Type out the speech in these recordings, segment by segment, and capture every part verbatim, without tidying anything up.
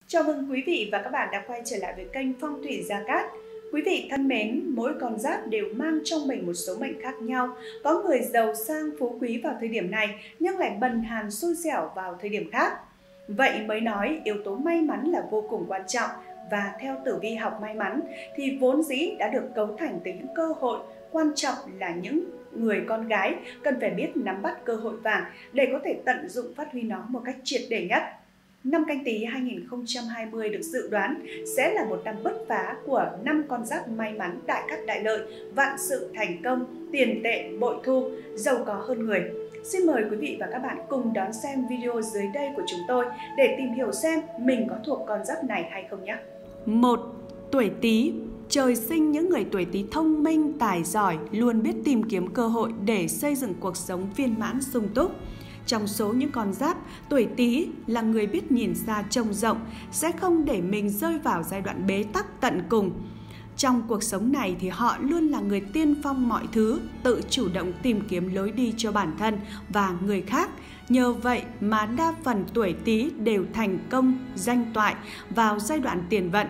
Chào mừng quý vị và các bạn đã quay trở lại với kênh Phong thủy Gia Cát. Quý vị thân mến, mỗi con giáp đều mang trong mình một số mệnh khác nhau. Có người giàu sang phú quý vào thời điểm này, nhưng lại bần hàn xui xẻo vào thời điểm khác. Vậy mới nói yếu tố may mắn là vô cùng quan trọng. Và theo tử vi học may mắn thì vốn dĩ đã được cấu thành từ những cơ hội. Quan trọng là những người con gái cần phải biết nắm bắt cơ hội vàng để có thể tận dụng phát huy nó một cách triệt để nhất. Năm Canh Tý hai nghìn không trăm hai mươi được dự đoán sẽ là một năm bứt phá của năm con giáp may mắn đại cát đại lợi, vạn sự thành công, tiền tệ bội thu, giàu có hơn người. Xin mời quý vị và các bạn cùng đón xem video dưới đây của chúng tôi để tìm hiểu xem mình có thuộc con giáp này hay không nhé. một. Tuổi Tý. Trời sinh những người tuổi Tý thông minh, tài giỏi, luôn biết tìm kiếm cơ hội để xây dựng cuộc sống viên mãn sung túc. Trong số những con giáp, tuổi Tý là người biết nhìn xa trông rộng, sẽ không để mình rơi vào giai đoạn bế tắc tận cùng. Trong cuộc sống này thì họ luôn là người tiên phong mọi thứ, tự chủ động tìm kiếm lối đi cho bản thân và người khác. Nhờ vậy mà đa phần tuổi Tý đều thành công, danh toại vào giai đoạn tiền vận.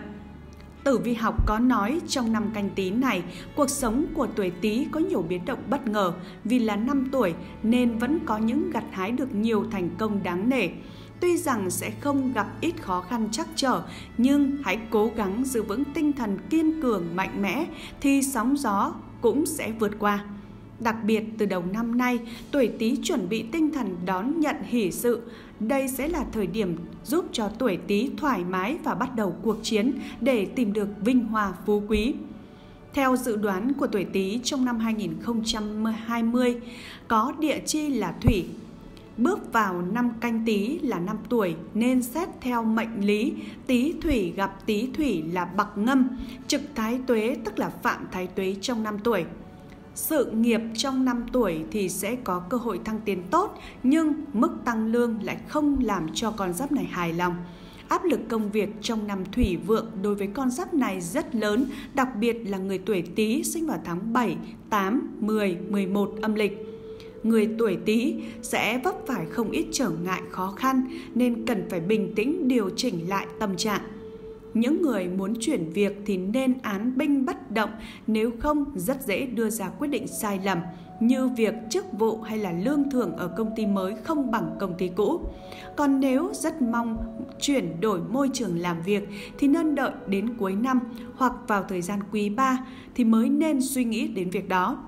Tử vi học có nói trong năm Canh Tý này, cuộc sống của tuổi Tý có nhiều biến động bất ngờ vì là năm tuổi nên vẫn có những gặt hái được nhiều thành công đáng nể. Tuy rằng sẽ không gặp ít khó khăn trắc trở, nhưng hãy cố gắng giữ vững tinh thần kiên cường mạnh mẽ thì sóng gió cũng sẽ vượt qua. Đặc biệt từ đầu năm nay, tuổi Tý chuẩn bị tinh thần đón nhận hỷ sự. Đây sẽ là thời điểm giúp cho tuổi Tý thoải mái và bắt đầu cuộc chiến để tìm được vinh hoa phú quý. Theo dự đoán của tuổi Tý trong năm hai nghìn không trăm hai mươi, có địa chi là Thủy. Bước vào năm Canh Tý là năm tuổi nên xét theo mệnh lý, Tý Thủy gặp Tý Thủy là Bạc Ngâm, trực Thái Tuế tức là phạm Thái Tuế trong năm tuổi. Sự nghiệp trong năm tuổi thì sẽ có cơ hội thăng tiến tốt, nhưng mức tăng lương lại không làm cho con giáp này hài lòng. Áp lực công việc trong năm Thủy Vượng đối với con giáp này rất lớn, đặc biệt là người tuổi Tý sinh vào tháng bảy, tám, mười, mười một âm lịch. Người tuổi Tý sẽ vấp phải không ít trở ngại khó khăn nên cần phải bình tĩnh điều chỉnh lại tâm trạng. Những người muốn chuyển việc thì nên án binh bất động, nếu không rất dễ đưa ra quyết định sai lầm, như việc chức vụ hay là lương thưởng ở công ty mới không bằng công ty cũ. Còn nếu rất mong chuyển đổi môi trường làm việc thì nên đợi đến cuối năm hoặc vào thời gian quý ba thì mới nên suy nghĩ đến việc đó.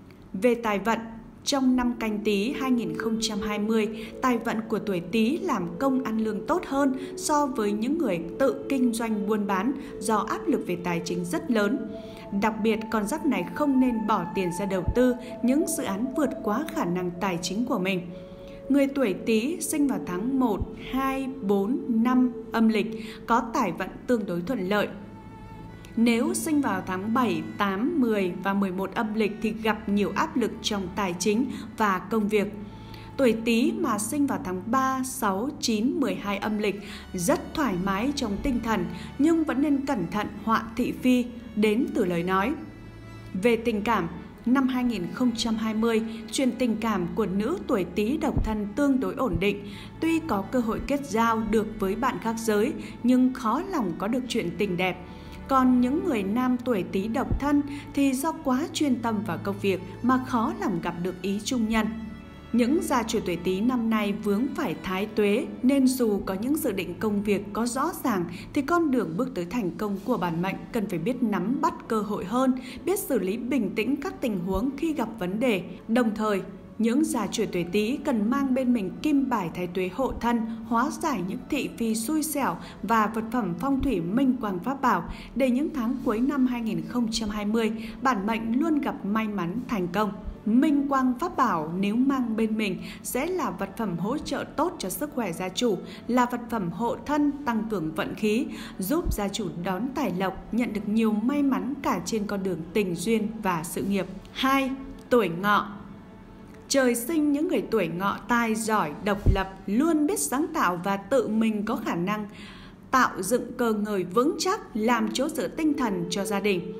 Về tài vận, trong năm Canh Tý hai nghìn không trăm hai mươi, tài vận của tuổi Tý làm công ăn lương tốt hơn so với những người tự kinh doanh buôn bán do áp lực về tài chính rất lớn. Đặc biệt, con giáp này không nên bỏ tiền ra đầu tư những dự án vượt quá khả năng tài chính của mình. Người tuổi Tý sinh vào tháng một, hai, bốn, năm âm lịch có tài vận tương đối thuận lợi. Nếu sinh vào tháng bảy, tám, mười và mười một âm lịch thì gặp nhiều áp lực trong tài chính và công việc. Tuổi Tý mà sinh vào tháng ba, sáu, chín, mười hai âm lịch rất thoải mái trong tinh thần, nhưng vẫn nên cẩn thận họa thị phi đến từ lời nói. Về tình cảm, năm hai nghìn không trăm hai mươi, chuyện tình cảm của nữ tuổi Tý độc thân tương đối ổn định. Tuy có cơ hội kết giao được với bạn khác giới, nhưng khó lòng có được chuyện tình đẹp. Còn những người nam tuổi Tý độc thân thì do quá chuyên tâm vào công việc mà khó lòng gặp được ý chung nhân. Những gia chủ tuổi Tý năm nay vướng phải Thái Tuế nên dù có những dự định công việc có rõ ràng thì con đường bước tới thành công của bản mệnh cần phải biết nắm bắt cơ hội hơn, biết xử lý bình tĩnh các tình huống khi gặp vấn đề. Đồng thời, những gia chủ tuổi Tý cần mang bên mình kim bài Thái Tuế hộ thân, hóa giải những thị phi xui xẻo và vật phẩm phong thủy minh quang pháp bảo để những tháng cuối năm hai nghìn không trăm hai mươi, bản mệnh luôn gặp may mắn thành công. Minh quang pháp bảo nếu mang bên mình sẽ là vật phẩm hỗ trợ tốt cho sức khỏe gia chủ, là vật phẩm hộ thân tăng cường vận khí, giúp gia chủ đón tài lộc, nhận được nhiều may mắn cả trên con đường tình duyên và sự nghiệp. hai. Tuổi Ngọ. Trời sinh những người tuổi Ngọ tài giỏi, độc lập, luôn biết sáng tạo và tự mình có khả năng tạo dựng cơ ngơi vững chắc, làm chỗ dựa tinh thần cho gia đình.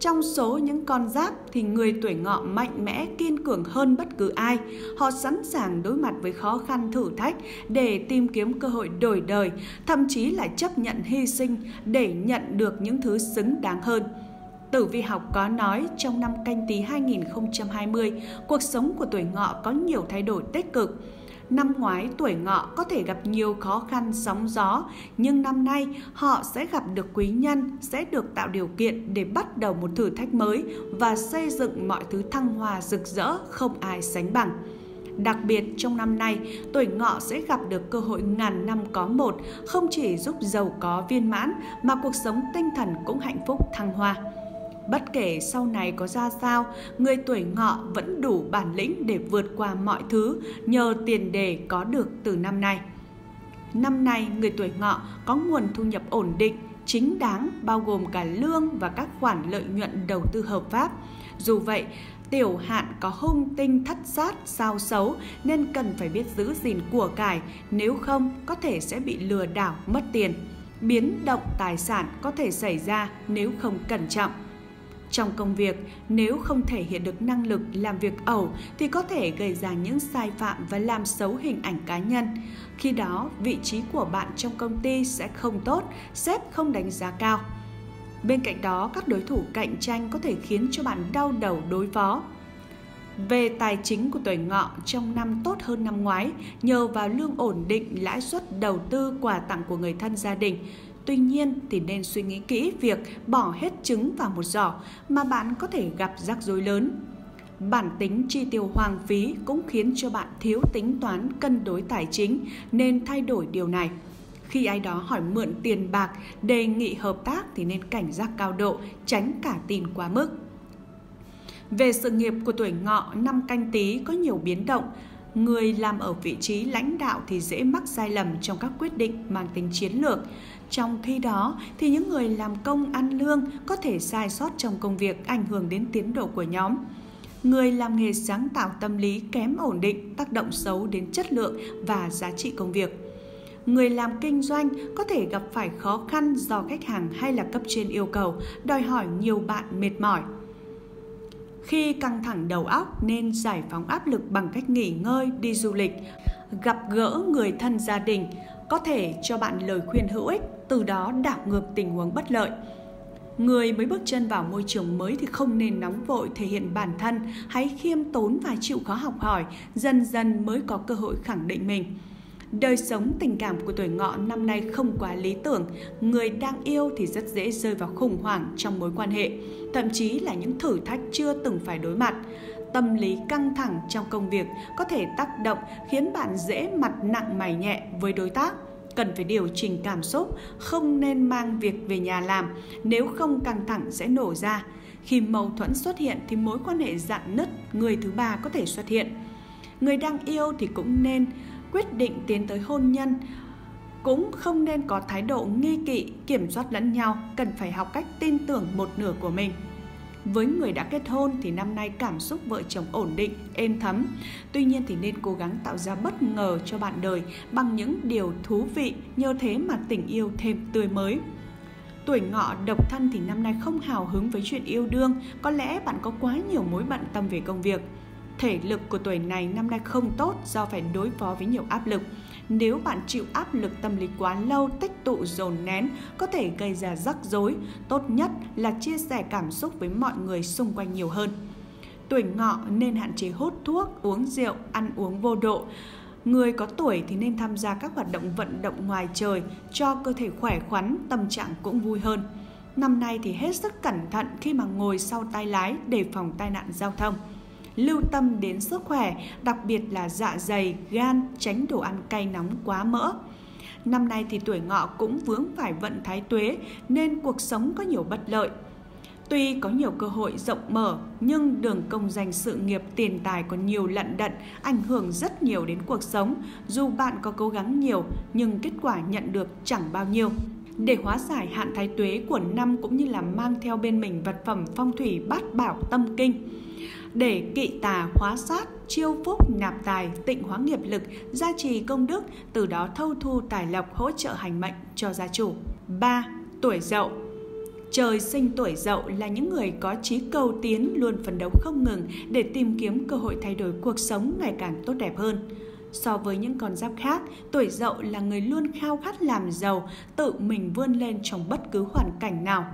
Trong số những con giáp thì người tuổi Ngọ mạnh mẽ, kiên cường hơn bất cứ ai. Họ sẵn sàng đối mặt với khó khăn thử thách để tìm kiếm cơ hội đổi đời, thậm chí là chấp nhận hy sinh để nhận được những thứ xứng đáng hơn. Tử vi học có nói trong năm Canh Tý hai nghìn không trăm hai mươi, cuộc sống của tuổi Ngọ có nhiều thay đổi tích cực. Năm ngoái tuổi Ngọ có thể gặp nhiều khó khăn sóng gió, nhưng năm nay họ sẽ gặp được quý nhân, sẽ được tạo điều kiện để bắt đầu một thử thách mới và xây dựng mọi thứ thăng hoa rực rỡ không ai sánh bằng. Đặc biệt trong năm nay, tuổi Ngọ sẽ gặp được cơ hội ngàn năm có một, không chỉ giúp giàu có viên mãn mà cuộc sống tinh thần cũng hạnh phúc thăng hoa. Bất kể sau này có ra sao, người tuổi Ngọ vẫn đủ bản lĩnh để vượt qua mọi thứ nhờ tiền đề có được từ năm nay. Năm nay, người tuổi Ngọ có nguồn thu nhập ổn định, chính đáng, bao gồm cả lương và các khoản lợi nhuận đầu tư hợp pháp. Dù vậy, tiểu hạn có hung tinh thất sát sao xấu nên cần phải biết giữ gìn của cải, nếu không có thể sẽ bị lừa đảo mất tiền. Biến động tài sản có thể xảy ra nếu không cẩn trọng. Trong công việc, nếu không thể hiện được năng lực làm việc ẩu thì có thể gây ra những sai phạm và làm xấu hình ảnh cá nhân. Khi đó, vị trí của bạn trong công ty sẽ không tốt, sếp không đánh giá cao. Bên cạnh đó, các đối thủ cạnh tranh có thể khiến cho bạn đau đầu đối phó. Về tài chính của tuổi Ngọ trong năm tốt hơn năm ngoái nhờ vào lương ổn định, lãi suất đầu tư, quà tặng của người thân gia đình. Tuy nhiên thì nên suy nghĩ kỹ việc bỏ hết trứng vào một giỏ mà bạn có thể gặp rắc rối lớn. Bản tính chi tiêu hoang phí cũng khiến cho bạn thiếu tính toán cân đối tài chính, nên thay đổi điều này. Khi ai đó hỏi mượn tiền bạc, đề nghị hợp tác thì nên cảnh giác cao độ, tránh cả tin quá mức. Về sự nghiệp của tuổi Ngọ, năm Canh Tý có nhiều biến động. Người làm ở vị trí lãnh đạo thì dễ mắc sai lầm trong các quyết định mang tính chiến lược. Trong khi đó thì những người làm công ăn lương có thể sai sót trong công việc, ảnh hưởng đến tiến độ của nhóm. Người làm nghề sáng tạo tâm lý kém ổn định, tác động xấu đến chất lượng và giá trị công việc. Người làm kinh doanh có thể gặp phải khó khăn do khách hàng hay là cấp trên yêu cầu, đòi hỏi nhiều bạn mệt mỏi. Khi căng thẳng đầu óc nên giải phóng áp lực bằng cách nghỉ ngơi, đi du lịch, gặp gỡ người thân gia đình, có thể cho bạn lời khuyên hữu ích, từ đó đảo ngược tình huống bất lợi. Người mới bước chân vào môi trường mới thì không nên nóng vội thể hiện bản thân, hãy khiêm tốn và chịu khó học hỏi, dần dần mới có cơ hội khẳng định mình. Đời sống tình cảm của tuổi Ngọ năm nay không quá lý tưởng, người đang yêu thì rất dễ rơi vào khủng hoảng trong mối quan hệ, thậm chí là những thử thách chưa từng phải đối mặt. Tâm lý căng thẳng trong công việc có thể tác động khiến bạn dễ mặt nặng mày nhẹ với đối tác. Cần phải điều chỉnh cảm xúc, không nên mang việc về nhà làm, nếu không căng thẳng sẽ nổ ra. Khi mâu thuẫn xuất hiện thì mối quan hệ rạn nứt, người thứ ba có thể xuất hiện. Người đang yêu thì cũng nên quyết định tiến tới hôn nhân, cũng không nên có thái độ nghi kỵ, kiểm soát lẫn nhau, cần phải học cách tin tưởng một nửa của mình. Với người đã kết hôn thì năm nay cảm xúc vợ chồng ổn định, êm thấm. Tuy nhiên thì nên cố gắng tạo ra bất ngờ cho bạn đời bằng những điều thú vị, nhờ thế mà tình yêu thêm tươi mới. Tuổi Ngọ độc thân thì năm nay không hào hứng với chuyện yêu đương, có lẽ bạn có quá nhiều mối bận tâm về công việc. Thể lực của tuổi này năm nay không tốt do phải đối phó với nhiều áp lực. Nếu bạn chịu áp lực tâm lý quá lâu, tích tụ dồn nén có thể gây ra rắc rối. Tốt nhất là chia sẻ cảm xúc với mọi người xung quanh nhiều hơn. Tuổi Ngọ nên hạn chế hút thuốc, uống rượu, ăn uống vô độ. Người có tuổi thì nên tham gia các hoạt động vận động ngoài trời cho cơ thể khỏe khoắn, tâm trạng cũng vui hơn. Năm nay thì hết sức cẩn thận khi mà ngồi sau tay lái, đề phòng tai nạn giao thông. Lưu tâm đến sức khỏe, đặc biệt là dạ dày, gan, tránh đồ ăn cay nóng quá mỡ. Năm nay thì tuổi Ngọ cũng vướng phải vận thái tuế nên cuộc sống có nhiều bất lợi. Tuy có nhiều cơ hội rộng mở nhưng đường công danh sự nghiệp, tiền tài còn nhiều lận đận, ảnh hưởng rất nhiều đến cuộc sống. Dù bạn có cố gắng nhiều nhưng kết quả nhận được chẳng bao nhiêu. Để hóa giải hạn thái tuế của năm cũng như là mang theo bên mình vật phẩm phong thủy bát bảo tâm kinh, để kỵ tà hóa sát, chiêu phúc nạp tài, tịnh hóa nghiệp lực, gia trì công đức, từ đó thâu thu tài lộc, hỗ trợ hành mệnh cho gia chủ. ba. Tuổi Dậu. Trời sinh tuổi Dậu là những người có chí cầu tiến, luôn phấn đấu không ngừng để tìm kiếm cơ hội thay đổi cuộc sống ngày càng tốt đẹp hơn. So với những con giáp khác, tuổi Dậu là người luôn khao khát làm giàu, tự mình vươn lên trong bất cứ hoàn cảnh nào.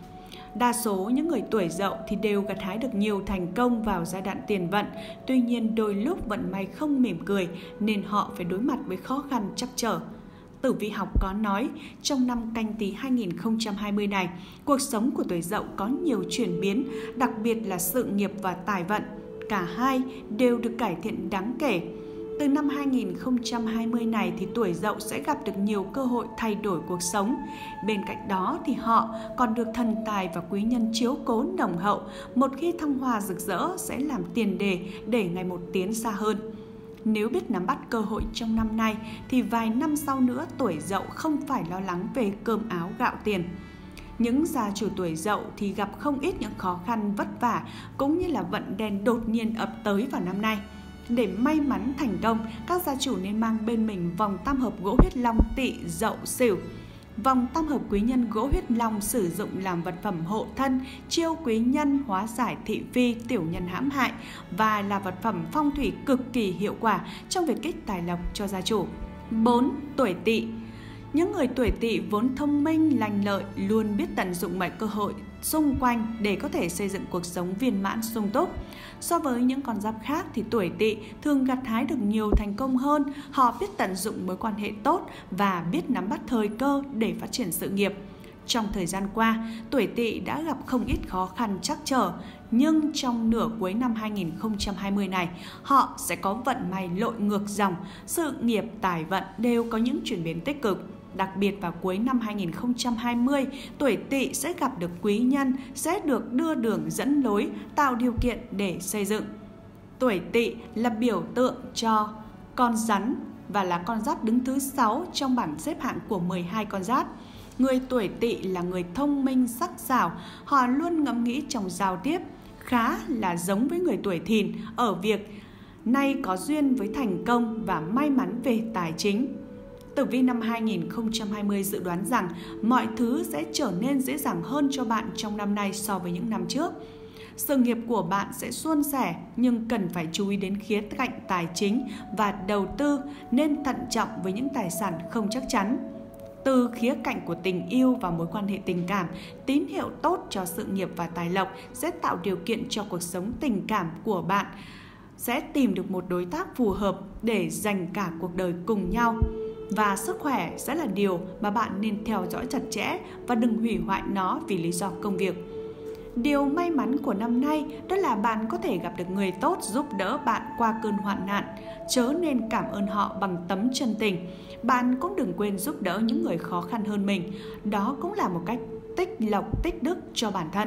Đa số những người tuổi Dậu thì đều gặt hái được nhiều thành công vào giai đoạn tiền vận. Tuy nhiên đôi lúc vận may không mỉm cười nên họ phải đối mặt với khó khăn trắc trở. Tử vi học có nói, trong năm Canh Tý hai nghìn không trăm hai mươi này, cuộc sống của tuổi Dậu có nhiều chuyển biến, đặc biệt là sự nghiệp và tài vận. Cả hai đều được cải thiện đáng kể. Từ năm hai nghìn không trăm hai mươi này thì tuổi Dậu sẽ gặp được nhiều cơ hội thay đổi cuộc sống. Bên cạnh đó thì họ còn được thần tài và quý nhân chiếu cố nồng hậu. Một khi thăng hoa rực rỡ sẽ làm tiền đề để ngày một tiến xa hơn. Nếu biết nắm bắt cơ hội trong năm nay thì vài năm sau nữa tuổi Dậu không phải lo lắng về cơm áo gạo tiền. Những gia chủ tuổi Dậu thì gặp không ít những khó khăn vất vả cũng như là vận đen đột nhiên ập tới vào năm nay. Để may mắn thành công, các gia chủ nên mang bên mình vòng tam hợp gỗ huyết long Tỵ Dậu Sửu. Vòng tam hợp quý nhân gỗ huyết long sử dụng làm vật phẩm hộ thân, chiêu quý nhân, hóa giải thị phi, tiểu nhân hãm hại và là vật phẩm phong thủy cực kỳ hiệu quả trong việc kích tài lộc cho gia chủ. bốn. Tuổi Tỵ. Những người tuổi Tỵ vốn thông minh, lành lợi, luôn biết tận dụng mọi cơ hội xung quanh để có thể xây dựng cuộc sống viên mãn sung túc. So với những con giáp khác thì tuổi Tỵ thường gặt hái được nhiều thành công hơn, họ biết tận dụng mối quan hệ tốt và biết nắm bắt thời cơ để phát triển sự nghiệp. Trong thời gian qua, tuổi Tỵ đã gặp không ít khó khăn trắc trở, nhưng trong nửa cuối năm hai nghìn không trăm hai mươi này, họ sẽ có vận may lội ngược dòng, sự nghiệp, tài vận đều có những chuyển biến tích cực. Đặc biệt vào cuối năm hai nghìn không trăm hai mươi, tuổi Tỵ sẽ gặp được quý nhân, sẽ được đưa đường dẫn lối, tạo điều kiện để xây dựng. Tuổi Tỵ là biểu tượng cho con rắn và là con giáp đứng thứ sáu trong bảng xếp hạng của mười hai con giáp. Người tuổi Tỵ là người thông minh, sắc sảo, họ luôn ngẫm nghĩ trong giao tiếp, khá là giống với người tuổi Thìn ở việc nay có duyên với thành công và may mắn về tài chính. Tử vi năm hai nghìn không trăm hai mươi dự đoán rằng mọi thứ sẽ trở nên dễ dàng hơn cho bạn trong năm nay so với những năm trước. Sự nghiệp của bạn sẽ suôn sẻ nhưng cần phải chú ý đến khía cạnh tài chính và đầu tư, nên thận trọng với những tài sản không chắc chắn. Từ khía cạnh của tình yêu và mối quan hệ tình cảm, tín hiệu tốt cho sự nghiệp và tài lộc sẽ tạo điều kiện cho cuộc sống tình cảm của bạn sẽ tìm được một đối tác phù hợp để dành cả cuộc đời cùng nhau. Và sức khỏe sẽ là điều mà bạn nên theo dõi chặt chẽ và đừng hủy hoại nó vì lý do công việc. Điều may mắn của năm nay đó là bạn có thể gặp được người tốt giúp đỡ bạn qua cơn hoạn nạn. Chớ nên cảm ơn họ bằng tấm chân tình. Bạn cũng đừng quên giúp đỡ những người khó khăn hơn mình. Đó cũng là một cách tích lộc tích đức cho bản thân.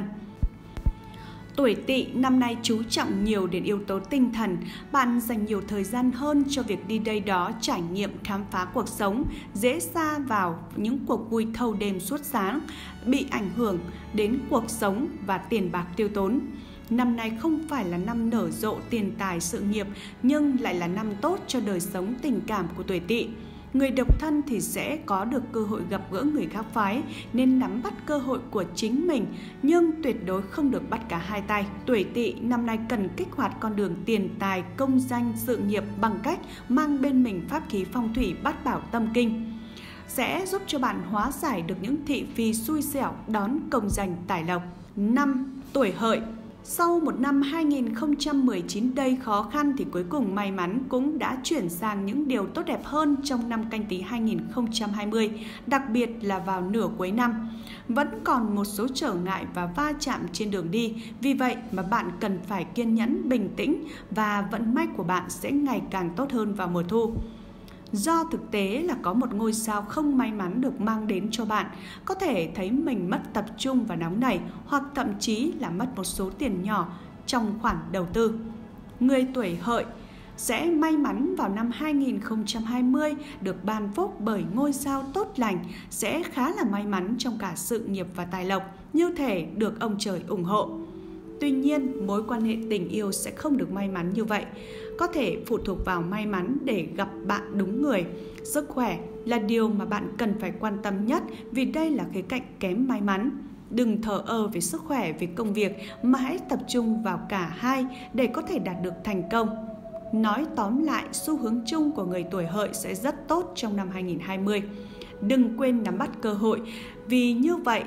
Tuổi Tỵ năm nay chú trọng nhiều đến yếu tố tinh thần, bạn dành nhiều thời gian hơn cho việc đi đây đó, trải nghiệm, khám phá cuộc sống, dễ sa vào những cuộc vui thâu đêm suốt sáng, bị ảnh hưởng đến cuộc sống và tiền bạc tiêu tốn. Năm nay không phải là năm nở rộ tiền tài sự nghiệp, nhưng lại là năm tốt cho đời sống tình cảm của tuổi Tỵ. Người độc thân thì sẽ có được cơ hội gặp gỡ người khác phái, nên nắm bắt cơ hội của chính mình, nhưng tuyệt đối không được bắt cả hai tay. Tuổi Tỵ năm nay cần kích hoạt con đường tiền tài, công danh, sự nghiệp bằng cách mang bên mình pháp khí phong thủy bát bảo tâm kinh. Sẽ giúp cho bạn hóa giải được những thị phi xui xẻo, đón công danh tài lộc. năm. Tuổi Hợi. Sau một năm hai nghìn không trăm mười chín đầy khó khăn thì cuối cùng may mắn cũng đã chuyển sang những điều tốt đẹp hơn trong năm Canh Tý hai nghìn không trăm hai mươi, đặc biệt là vào nửa cuối năm. Vẫn còn một số trở ngại và va chạm trên đường đi, vì vậy mà bạn cần phải kiên nhẫn, bình tĩnh và vận may của bạn sẽ ngày càng tốt hơn vào mùa thu. Do thực tế là có một ngôi sao không may mắn được mang đến cho bạn, có thể thấy mình mất tập trung và nóng nảy, hoặc thậm chí là mất một số tiền nhỏ trong khoản đầu tư. Người tuổi Hợi sẽ may mắn vào năm hai nghìn không trăm hai mươi được ban phúc bởi ngôi sao tốt lành, sẽ khá là may mắn trong cả sự nghiệp và tài lộc, như thể được ông trời ủng hộ. Tuy nhiên, mối quan hệ tình yêu sẽ không được may mắn như vậy, có thể phụ thuộc vào may mắn để gặp bạn đúng người. Sức khỏe là điều mà bạn cần phải quan tâm nhất vì đây là khía cạnh kém may mắn. Đừng thờ ơ về sức khỏe, về công việc mà hãy tập trung vào cả hai để có thể đạt được thành công. Nói tóm lại, xu hướng chung của người tuổi Hợi sẽ rất tốt trong năm hai nghìn không trăm hai mươi. Đừng quên nắm bắt cơ hội, vì như vậy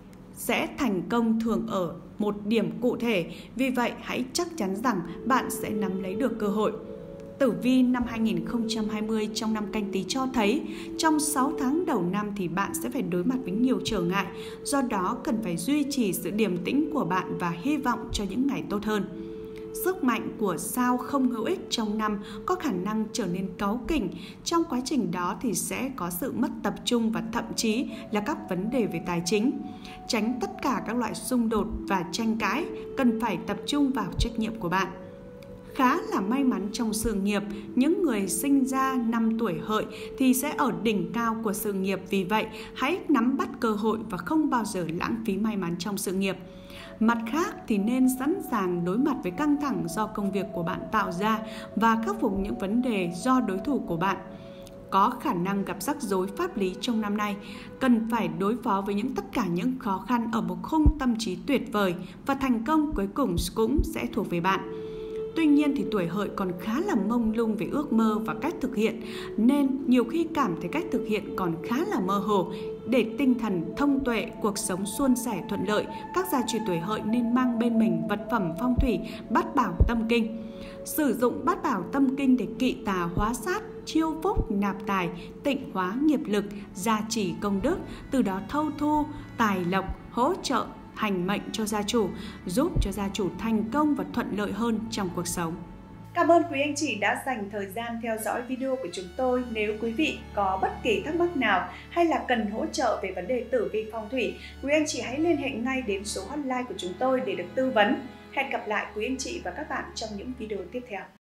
sẽ thành công thường ở một điểm cụ thể. Vì vậy, hãy chắc chắn rằng bạn sẽ nắm lấy được cơ hội. Tử vi năm hai nghìn không trăm hai mươi trong năm Canh Tý cho thấy trong sáu tháng đầu năm thì bạn sẽ phải đối mặt với nhiều trở ngại. Do đó, cần phải duy trì sự điềm tĩnh của bạn và hy vọng cho những ngày tốt hơn. Sức mạnh của sao không hữu ích trong năm có khả năng trở nên cáu kỉnh. Trong quá trình đó thì sẽ có sự mất tập trung và thậm chí là các vấn đề về tài chính. Tránh tất cả các loại xung đột và tranh cãi, cần phải tập trung vào trách nhiệm của bạn. Khá là may mắn trong sự nghiệp, những người sinh ra năm tuổi Hợi thì sẽ ở đỉnh cao của sự nghiệp. Vì vậy, hãy nắm bắt cơ hội và không bao giờ lãng phí may mắn trong sự nghiệp. Mặt khác thì nên sẵn sàng đối mặt với căng thẳng do công việc của bạn tạo ra và khắc phục những vấn đề do đối thủ của bạn. Có khả năng gặp rắc rối pháp lý trong năm nay, cần phải đối phó với những tất cả những khó khăn ở một khung tâm trí tuyệt vời và thành công cuối cùng cũng sẽ thuộc về bạn. Tuy nhiên thì tuổi Hợi còn khá là mông lung về ước mơ và cách thực hiện, nên nhiều khi cảm thấy cách thực hiện còn khá là mơ hồ. Để tinh thần thông tuệ, cuộc sống suôn sẻ thuận lợi, các gia chủ tuổi Hợi nên mang bên mình vật phẩm phong thủy Bát Bảo Tâm Kinh. Sử dụng Bát Bảo Tâm Kinh để kỵ tà hóa sát, chiêu phúc nạp tài, tịnh hóa nghiệp lực, gia trì công đức, từ đó thâu thu tài lộc, hỗ trợ hành mệnh cho gia chủ, giúp cho gia chủ thành công và thuận lợi hơn trong cuộc sống. Cảm ơn quý anh chị đã dành thời gian theo dõi video của chúng tôi. Nếu quý vị có bất kỳ thắc mắc nào hay là cần hỗ trợ về vấn đề tử vi phong thủy, quý anh chị hãy liên hệ ngay đến số hotline của chúng tôi để được tư vấn. Hẹn gặp lại quý anh chị và các bạn trong những video tiếp theo.